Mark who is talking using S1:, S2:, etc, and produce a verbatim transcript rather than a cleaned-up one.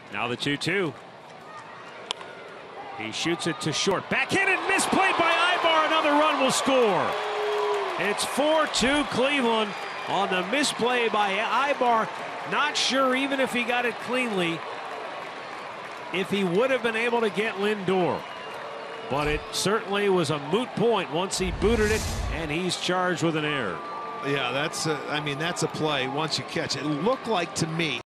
S1: Now the two two. He shoots it to short. Back hit and misplayed by Aybar. Another run will score. It's four two Cleveland on the misplay by Aybar. Not sure even if he got it cleanly if he would have been able to get Lindor. But it certainly was a moot point once he booted it, and he's charged with an error.
S2: Yeah, that's a, I mean, that's a play once you catch it. It looked like to me